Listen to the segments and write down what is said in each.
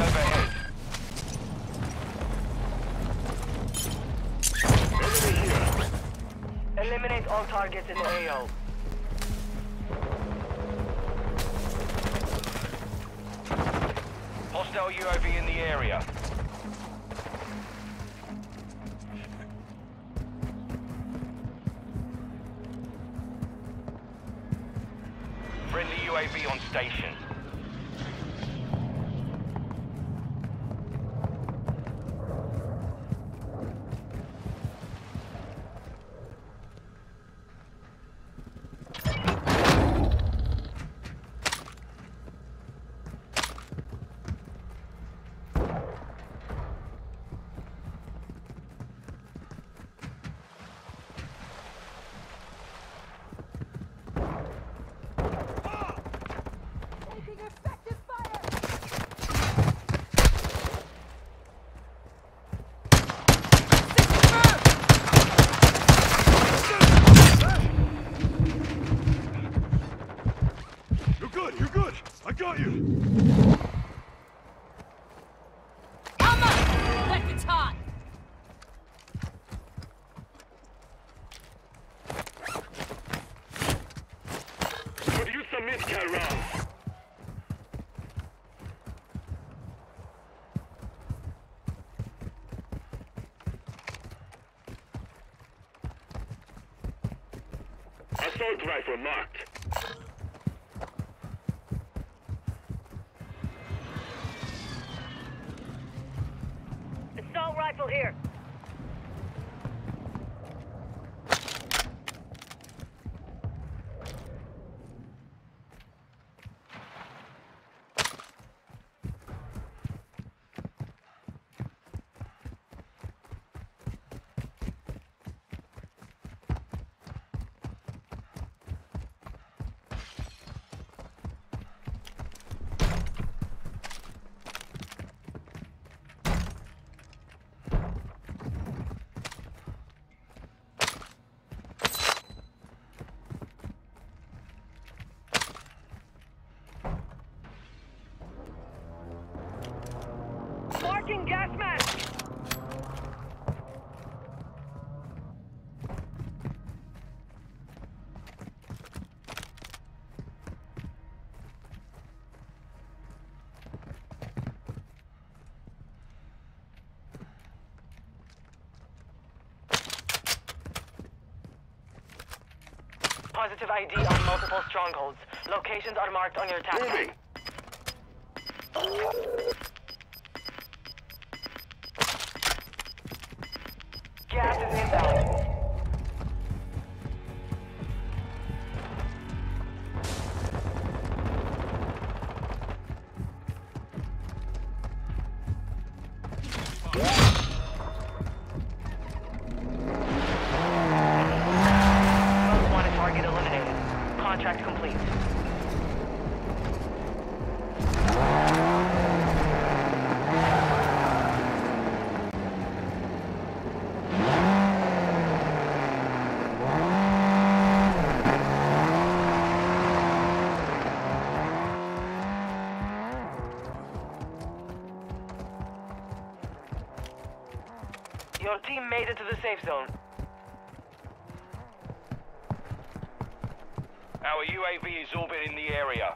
overhead. Enemy here. Eliminate all targets in the AO. Hostile UAV in the area. Friendly UAV on station. You're good. I got you. Left it's hot! Could use some mid-cal rounds. Assault rifle marked. Assault rifle here. Marking gas mask. Positive ID on multiple strongholds. Locations are marked on your attack map. Gas is inbound. Most wanted target eliminated. Contract complete. Your team made it to the safe zone. Our UAV is orbiting the area.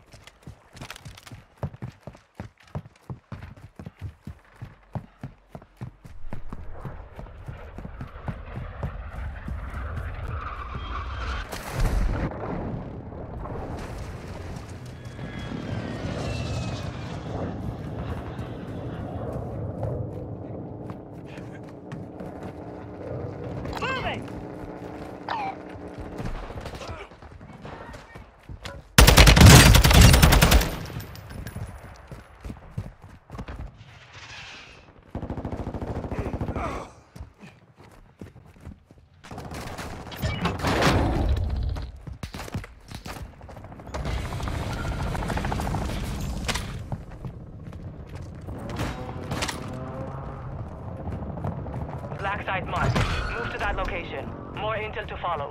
Black site marked. Move to that location. More intel to follow.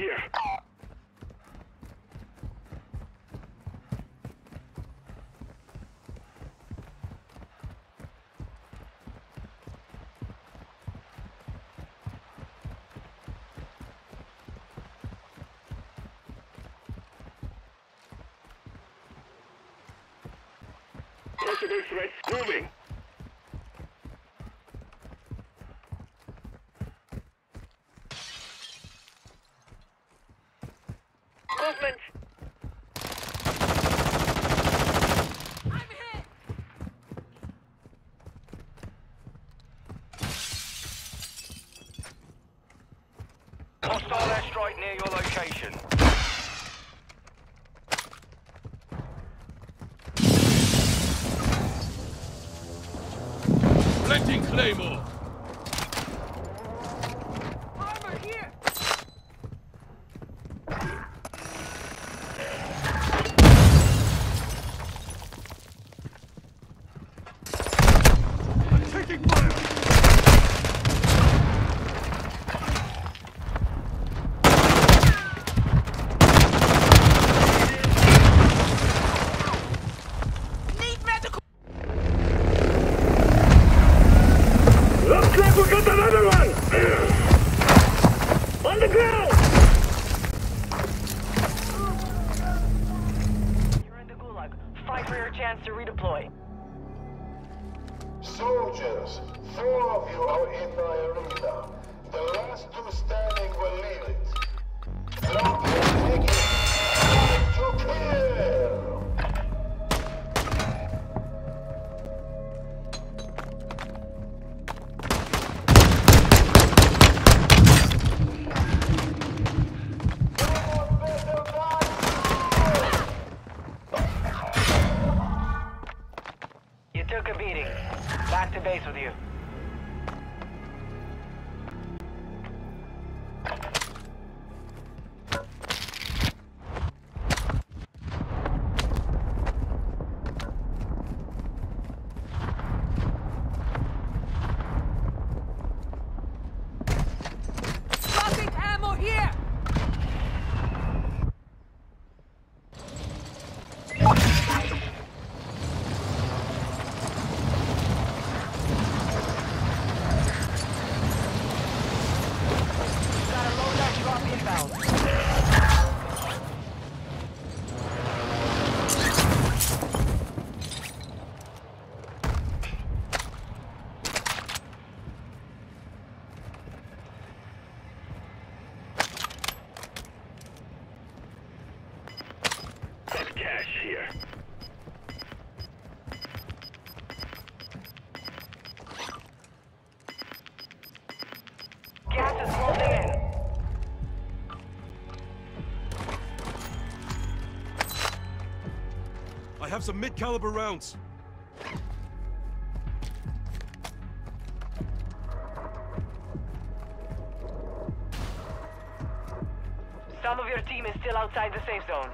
here. Possible threats moving. Movement. I'm hit! Hostile airstrike near your location. Planting Claymore! Armor here! I'm taking fire. Need medical! Looks like we got another one! On the ground! You're in the gulag. Fight for your chance to redeploy. Soldiers, 4 of you are in my arena. The last 2 standing will leave it. Drop your ticket. Time to kill! You took a beating. Back to base with you. Dropping ammo here! Got a loadout drop inbound. Got cash here. Gas is closing in. I have some mid-caliber rounds. Some of your team is still outside the safe zone.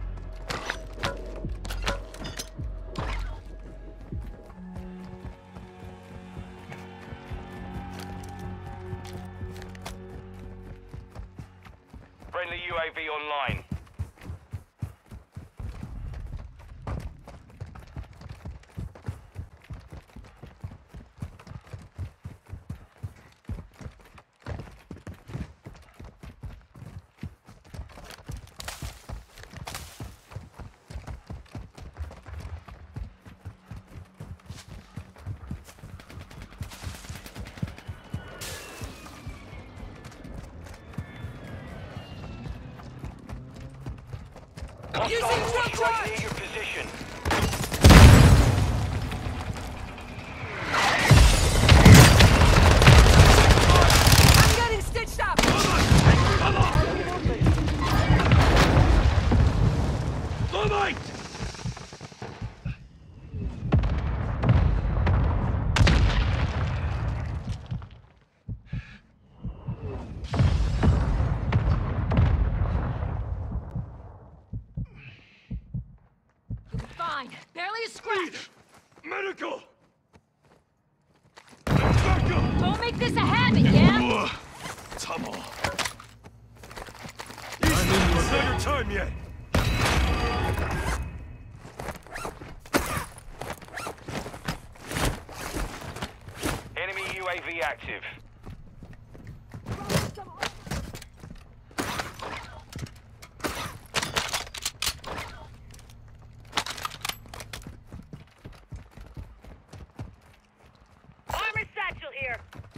Friendly UAV online. Using Hostile drone airstrike charge! near your position. I'm getting stitched up! Thermite! Fine. Barely a scratch. Medical! Don't make this a habit, yeah? Tamo. time yet. Enemy UAV active. Armor satchel here.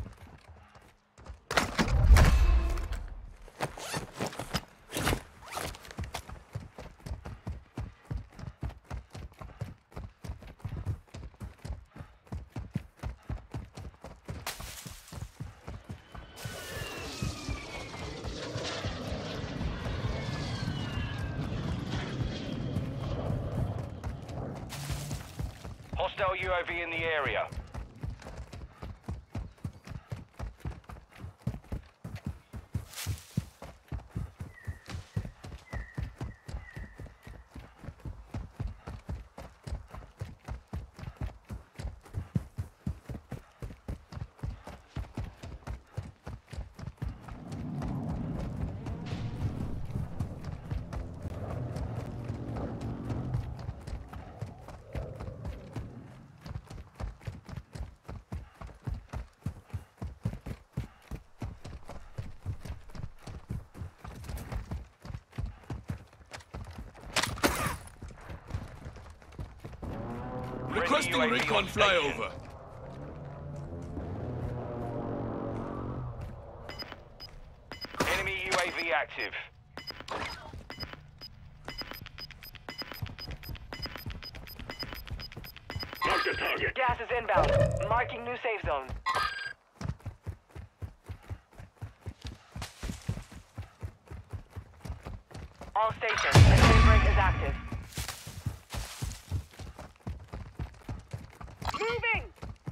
Hostile UAV in the area. Requesting UAV recon on station. flyover. Enemy UAV active. Mark the target. Gas is inbound. Marking new safe zone. All stations, a daybreak is active. Moving.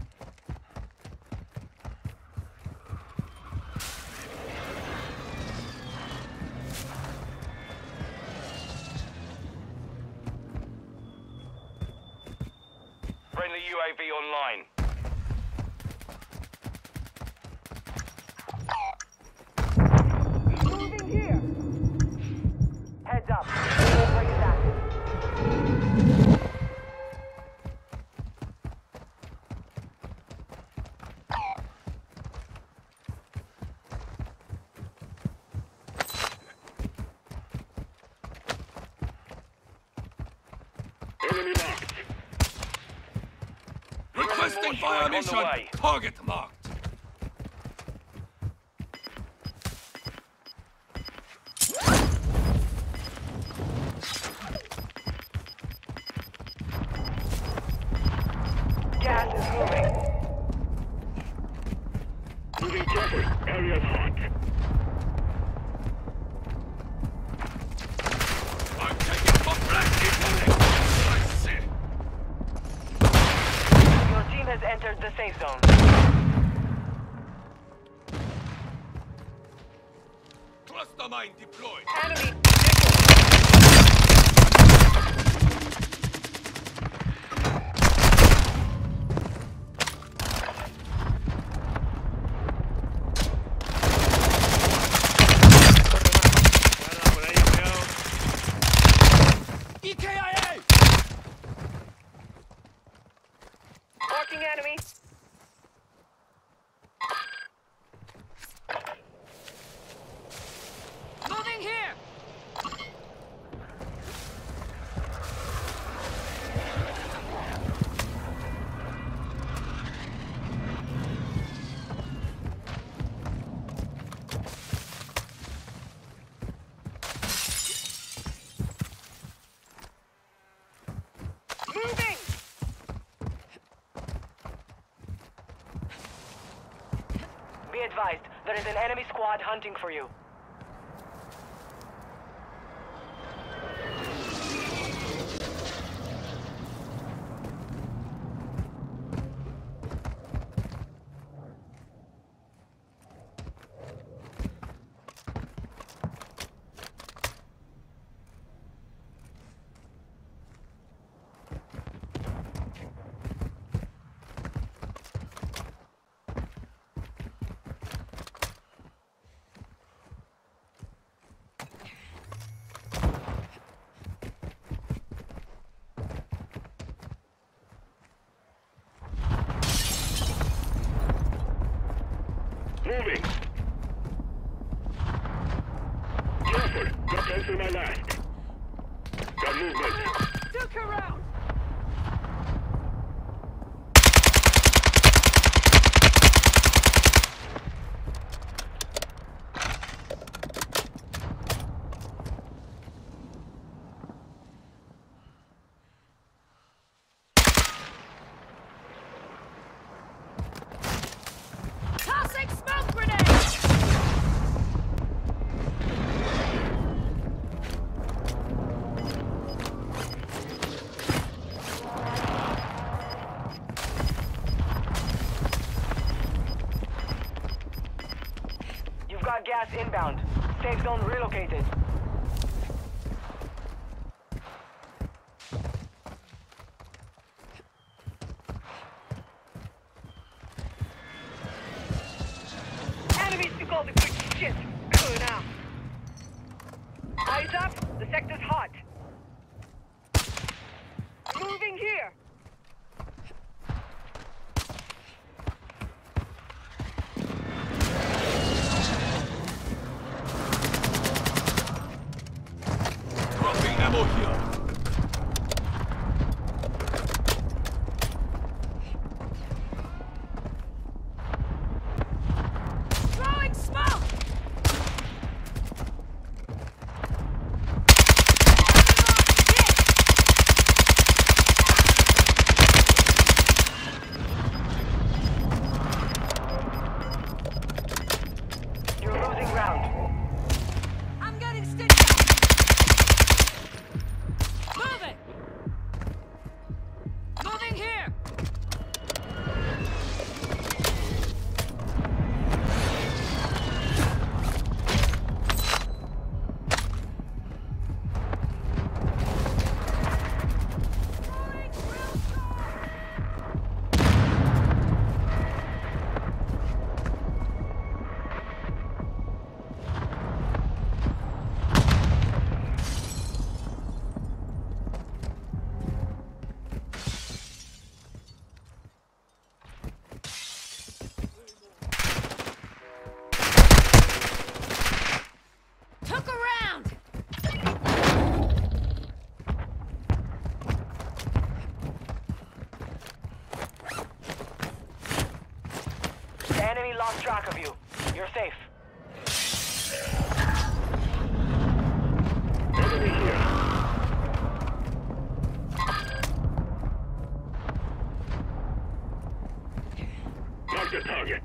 Friendly UAV online. Moving here. Heads up. Daybreak is active. Enemy marked. Requesting more fire strike on the mission. way. Target marked. Gas is moving. Moving carefully. Area's hot. I'm taking for black incoming. I see. Your team has entered the safe zone. Cluster mine deployed. Enemy. EKIA! Marking enemy. Moving here. Moving. Be advised, there is an enemy squad hunting for you. Moving. Careful. Not cancel my last. Got movement. Duke around! Tossing smoke grenade! You've got gas inbound. Safe zone relocated. Enemies took all the good shit. Go now. Eyes up. The sector's hot. Moving here. Dropping ammo here. Throwing smoke! You're losing ground. I'm getting stitched up! Moving! Moving here! Took around! The enemy lost track of you. You're safe. Enemy here. Mark the target.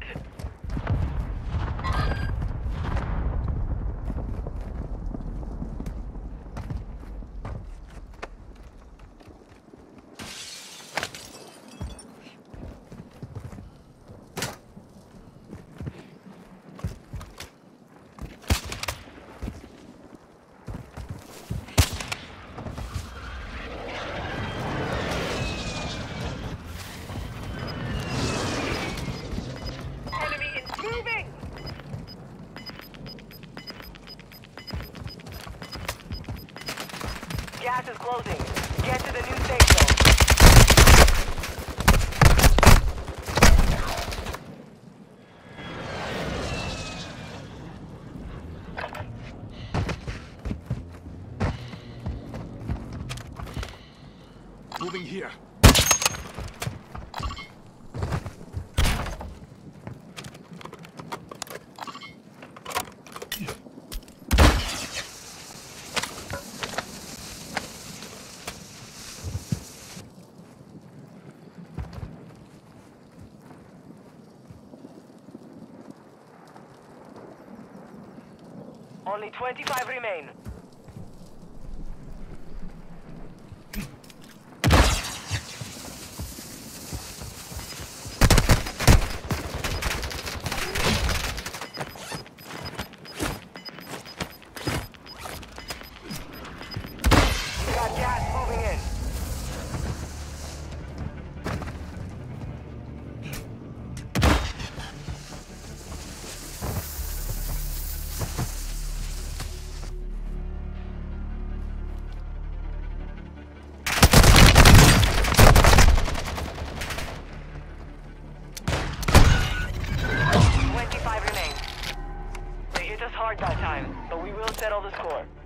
Enemy is moving! Gas is closing. Get to the new safe zone. Moving here. Only 25 remain. You got gas moving in. settle the score.